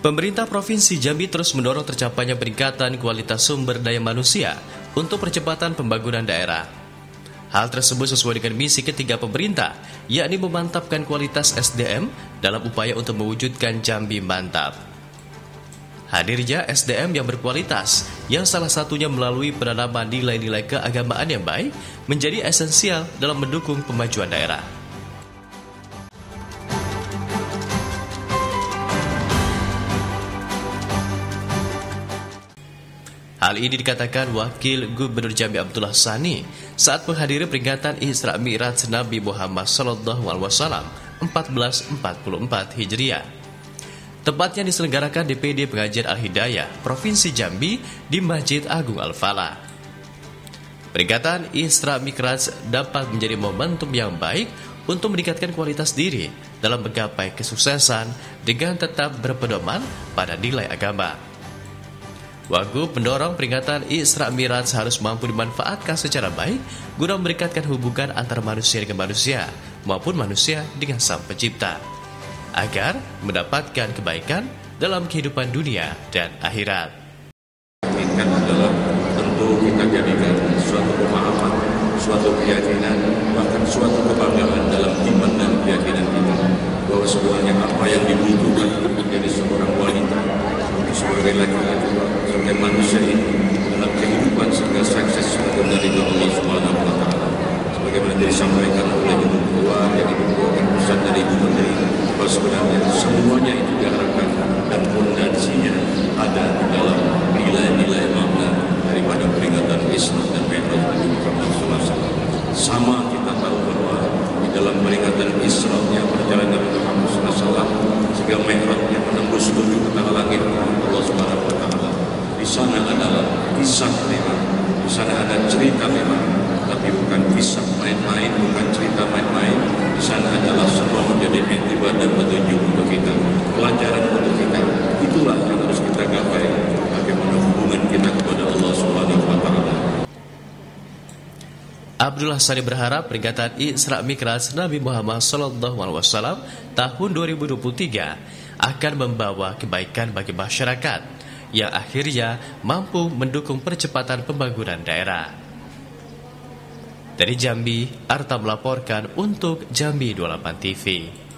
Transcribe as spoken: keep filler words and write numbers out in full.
Pemerintah Provinsi Jambi terus mendorong tercapainya peningkatan kualitas sumber daya manusia untuk percepatan pembangunan daerah. Hal tersebut sesuai dengan misi ketiga pemerintah, yakni memantapkan kualitas S D M dalam upaya untuk mewujudkan Jambi mantap. Hadirnya S D M yang berkualitas, yang salah satunya melalui penanaman nilai-nilai keagamaan yang baik, menjadi esensial dalam mendukung pemajuan daerah. Hal ini dikatakan Wakil Gubernur Jambi Abdullah Sani saat menghadiri peringatan Isra Mi'raj Nabi Muhammad Sallallahu Alaihi Wasallam seribu empat ratus empat puluh empat Hijriah. Tepatnya diselenggarakan D P D Pengajian Al-Hidayah Provinsi Jambi di Masjid Agung Al-Falah. Peringatan Isra Mi'raj dapat menjadi momentum yang baik untuk meningkatkan kualitas diri dalam menggapai kesuksesan dengan tetap berpedoman pada nilai agama. Wagub mendorong peringatan Isra Mi'raj harus mampu dimanfaatkan secara baik guna merikatkan hubungan antara manusia dengan manusia maupun manusia dengan Sang Pencipta agar mendapatkan kebaikan dalam kehidupan dunia dan akhirat. Inginkan adalah tentu kita jadikan suatu pemahaman, suatu keyakinan, bahkan suatu kebanggaan dalam iman dan keyakinan kita bahwa sebenarnya apa yang dibutuhkan untuk menjadi seorang wanita, sebagai laki-laki, sebagai manusia ini dalam kehidupan sehingga sukses dari Allah Subhanahu wa Ta'ala. Sebagaimana disampaikan oleh Ibu Ketua yang dibawakan pesan dari Ibu Menteri, bahwa sebenarnya semuanya itu diharapkan dan fondasinya ada di dalam nilai-nilai makna daripada peringatan Isra dan Mi'raj Nabi Muhammad sallallahu alaihi wasallam. Sama kita tahu bahwa di dalam peringatan Isra-nya perjalanan Nabi Muhammad sallallahu alaihi wasallam sehingga Mi'raj-nya menembus tujuh petang langit Allah Subhanahu wa Ta'ala. Di sana adalah kisah memang, di sana ada cerita memang, tapi bukan kisah main-main, bukan cerita main-main. Di sana adalah semua menjadi iktibar dan petunjuk untuk kita, pelajaran untuk kita. Itulah yang harus kita gapai, bagaimana hubungan kita kepada Allah Subhanahu wa Ta'ala. Abdullah Sani berharap peringatan Isra Mi'raj Nabi Muhammad Sallallahu Alaihi Wasallam tahun dua ribu dua puluh tiga akan membawa kebaikan bagi masyarakat yang akhirnya mampu mendukung percepatan pembangunan daerah. Dari Jambi, Arta melaporkan untuk Jambi dua puluh delapan T V.